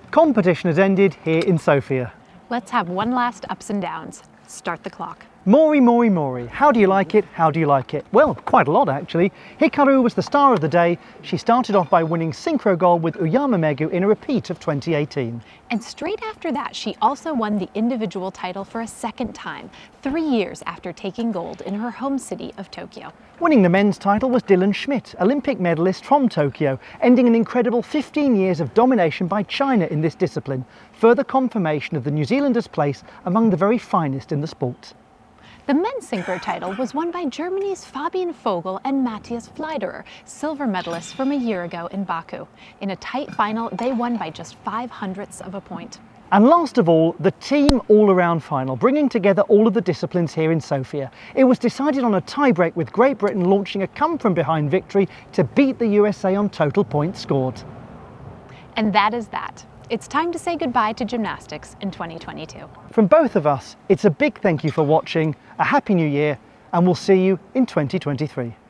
Competition has ended here in Sofia. Let's have one last ups and downs. Start the clock. Mori, how do you like it? How do you like it? Well, quite a lot actually. Hikaru was the star of the day. She started off by winning synchro gold with Uyama Megu in a repeat of 2018. And straight after that, she also won the individual title for a second time, 3 years after taking gold in her home city of Tokyo. Winning the men's title was Dylan Schmidt, Olympic medalist from Tokyo, ending an incredible 15 years of domination by China in this discipline, further confirmation of the New Zealanders' place among the very finest in the sport. The men's synchro title was won by Germany's Fabian Vogel and Matthias Fleiderer, silver medalists from a year ago in Baku. In a tight final, they won by just 0.05 of a point. And last of all, the team all-around final, bringing together all of the disciplines here in Sofia. It was decided on a tie-break with Great Britain launching a come-from-behind victory to beat the USA on total points scored. And that is that. It's time to say goodbye to gymnastics in 2022. From both of us, it's a big thank you for watching, a happy new year, and we'll see you in 2023.